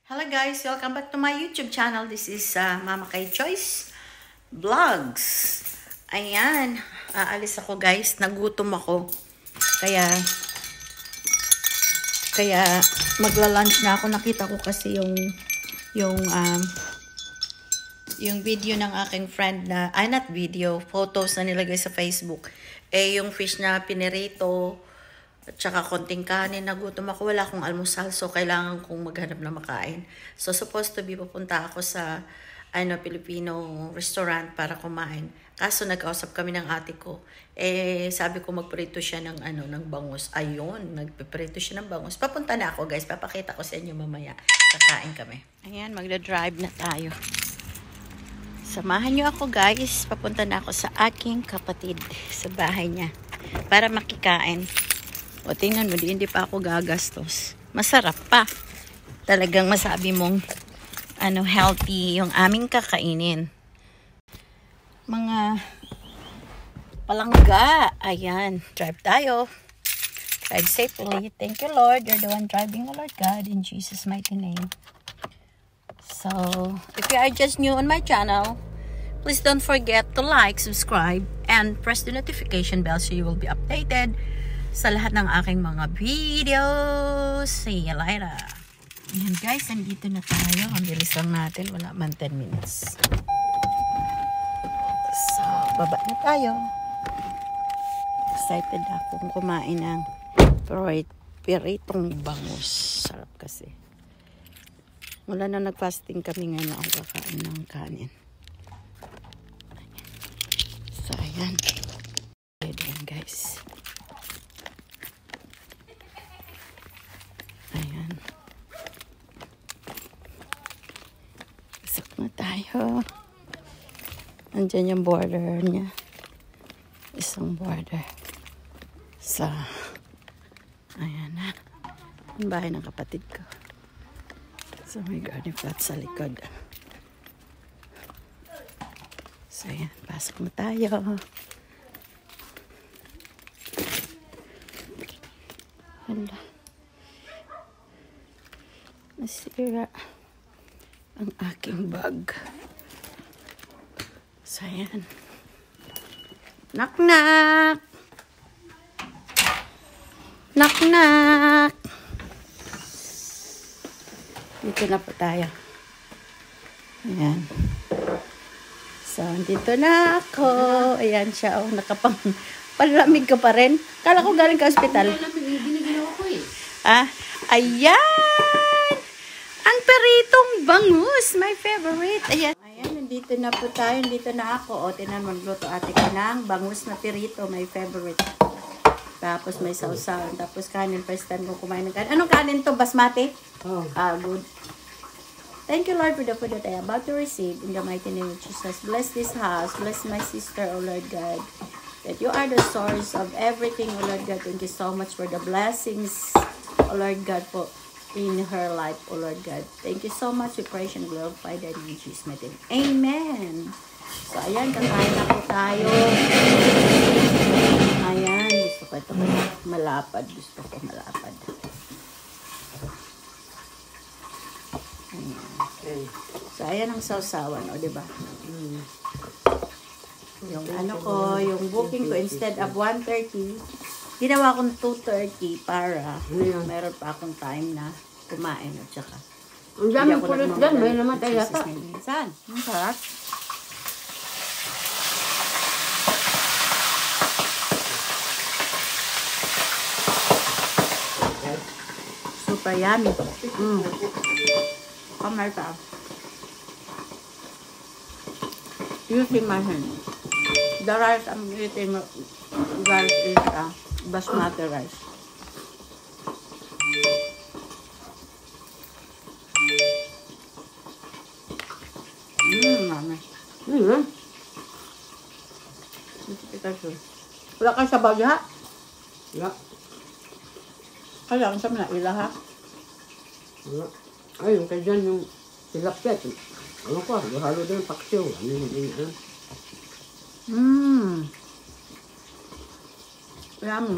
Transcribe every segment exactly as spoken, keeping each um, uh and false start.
Hello guys, welcome back to my YouTube channel. This is uh, Mama Kay Choice Vlogs. Ayan, aalis ako guys. Nagutom ako. Kaya, kaya magla-lunch na ako. Nakita ko kasi yung, yung, um, yung video ng aking friend na, ay not video, photos na nilagay sa Facebook. Eh, yung fish na pinirito, at saka konting kanin, nagutom ako, wala akong almusal, so kailangan kong maghanap na makain. So, supposed to be, pupunta ako sa, ano, Filipino restaurant para kumain. Kaso, nag-ausap kami ng ate ko. Eh, sabi ko, magprito siya ng, ano, ng bangus. Ayun, nagpiprito siya ng bangus. Papunta na ako, guys. Papakita ko sa inyo mamaya. Kakain kami. Ayan, magda-drive na tayo. Samahan niyo ako, guys. Papunta na ako sa aking kapatid, sa bahay niya, para makikain. O, tingnan mo, di, hindi pa ako gagastos. Masarap pa. Talagang masabi mong ano, healthy yung aming kakainin. Mga palangga. Ayan. Drive tayo. Drive safely. Thank you, Lord. You're the one driving, O Lord God, in Jesus' mighty name. So, if you are just new on my channel, please don't forget to like, subscribe, and press the notification bell so you will be updated sa lahat ng aking mga videos. See you later. Ayan guys, nandito na tayo. Ang bilis lang natin. Wala man ten minutes. So, baba na tayo. Excited akong kumain ng piritong bangus. Sarap kasi. Wala na nag-fasting kami ngayon na ako kakain ng kanin. So, ayan. Ayan guys. Na tayo. Andyan yung border niya. Isang border. Sa, ayan na. Ang bahay ng kapatid ko. So, may garden plot sa likod. So, ayan. Pasok na tayo. Hala. Nasira ang aking bag. So, ayan. Knock, knock! Knock, knock! Dito na po tayo. Ayan. So, dito na ako. Ayan siya. Oh, nakapang palamig ka pa rin. Kala ko galing ka hospital. Binigyan ako eh. Ah, ayan! Ang peritong bangus, my favorite. Ayan. Ayan, nandito na po tayo. Nandito na ako. O, tinan, magluto ate ko ng bangus na perito, my favorite. Tapos may sausawan. Tapos kanin. First time ko kumain ng kanin. Anong kanin to? Basmati? Oh. Ah, good. Thank you, Lord, for the food that I am about to receive. In the mighty name of Jesus. Bless this house. Bless my sister, O Lord God. That you are the source of everything, O Lord God. Thank you so much for the blessings, O Lord God, po. In her life, O Lord God. Thank you so much. We praise and glorify that in Jesus' name. Amen. So, ayan. Kakain na po tayo. Ayan. Gusto ko ito malapad. Gusto ko malapad. Ayan. Okay. So, ayan ang sausawan. O, diba? Mm. Yung ano ko, yung booking ko, instead of one thirty, ginawa kong two thirty para meron pa akong time na kumain at saka. Ang daming pulit dyan, may namatay yata. Saan? Ang sarap. Super yummy. Mm. Kamay pa. Using my hand. The rice I'm eating, guys, is uh, basmati rice. Mmm, mami. Mm-hmm. Wala ka sa bagya? Wala. Kaya ang sabi na ilaha? Wala. Ay, yung kaya dyan yung tilapia. Ano ko, halo din yung paksiw. Ano yung ano? Mmm. Yummy.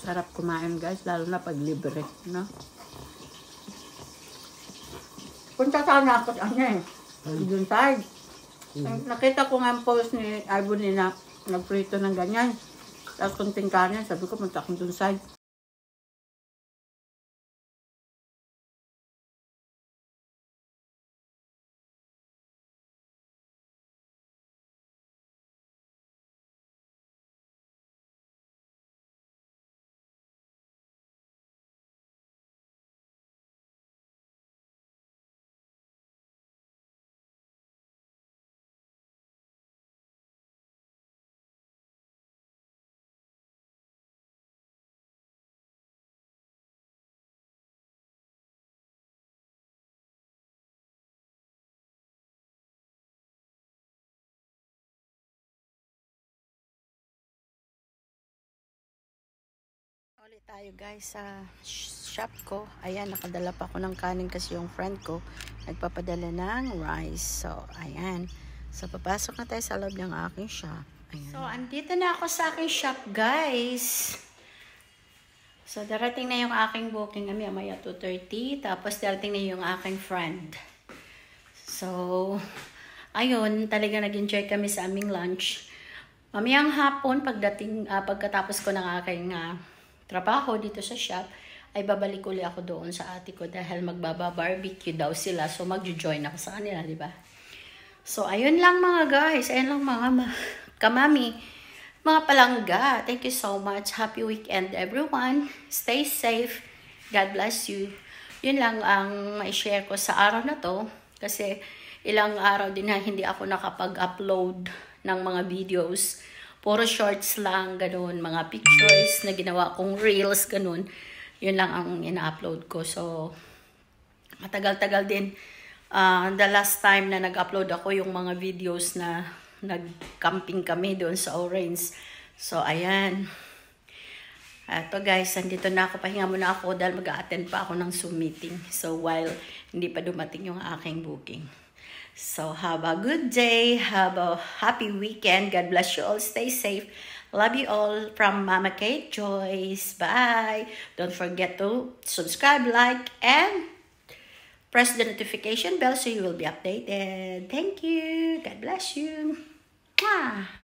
Sarap kumain guys, lalo na pag libre, no? Punta sana ako sa ano eh. Doon side. Mm. Nakita ko nga ang post ni Ibon na nagprito ng ganyan. Tapos kunting kanin, sabi ko punta akong doon side. Ulit tayo guys sa shop ko. Ayan, nakadala pa ako ng kanin kasi yung friend ko nagpapadala ng rice. So, ayan. So, papasok na tayo sa loob ng aking shop. Ayan. So, andito na ako sa aking shop guys. So, darating na yung aking booking. Kami, amaya two thirty. Tapos, darating na yung aking friend. So, ayun, talaga nag-enjoy kami sa aming lunch. Mamayang hapon, pagdating, uh, pagkatapos ko ng aking uh, trabaho dito sa shop, ay babalik ulit ako doon sa ate ko dahil magbaba-barbecue daw sila. So, magjo-join ako sa kanila, di ba? So, ayun lang mga guys. Ayun lang mga ma- kamami. Mga palangga. Thank you so much. Happy weekend everyone. Stay safe. God bless you. Yun lang ang ma-share ko sa araw na to. Kasi ilang araw din na hindi ako nakapag-upload ng mga videos. Puro shorts lang, ganun. Mga pictures na ginawa kong reels, ganun. Yun lang ang ina-upload ko. So, matagal-tagal din. Uh, the last time na nag-upload ako yung mga videos na nag-camping kami doon sa Orange. So, ayan. Ito guys, andito na ako. Pahinga muna ako dahil mag-a-attend pa ako ng Zoom meeting. So, while hindi pa dumating yung aking booking. So, have a good day. Have a happy weekend. God bless you all. Stay safe. Love you all from Mama Kate Joyce. Bye. Don't forget to subscribe, like, and press the notification bell so you will be updated. Thank you. God bless you. Mwah.